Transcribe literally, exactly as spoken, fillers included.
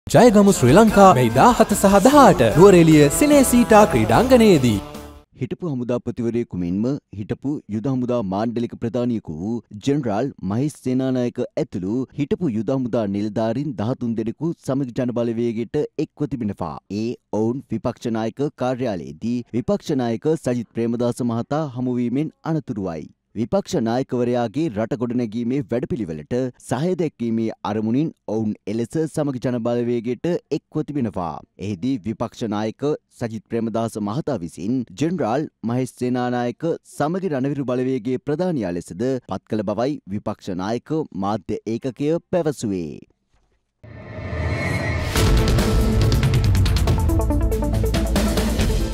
ජයගමු ශ්‍රී ලංකා මේ දාහත සහ දහඅට නුවරඑළිය සිනේසීටා ක්‍රීඩාංගණයේදී හිටපු හමුදාපතිවරයෙකු මෙන්ම හිටපු යුද හමුදා මාණ්ඩලික ප්‍රධානියෙකු වූ ජෙනරාල් මහේෂ් සේනානායක ඇතුළු හිටපු යුද හමුදා නිලධාරීන් දහතුන් දෙනෙකු සමගි ජනබලවේගයට එක්ව තිබෙනවා. ඒ ඔවුන් විපක්ෂ නායක කාර්යාලයේදී විපක්ෂ නායක සජිත් ප්‍රේමදාස මහතා හමුවීමෙන් අනතුරුවයි. විපක්ෂ නායකවරයාගේ රට ගොඩනැගීමේ වැඩපිළිවෙලට සහාය දැක්වීමේ අරමුණින් ඔවුන් එලෙස සමග ජනබලවේගයට එක්ව තිබෙනවා. එහිදී විපක්ෂ නායක සජිත් ප්‍රේමදාස මහතා විසින් ජෙනරාල් මහේෂ් සේනානායක සමගි රණවිරු බලවේගයේ ප්‍රධානියා ලෙසද පත් කළ බවයි විපක්ෂ නායක මාධ්‍ය ඒකකය පැවසුවේ.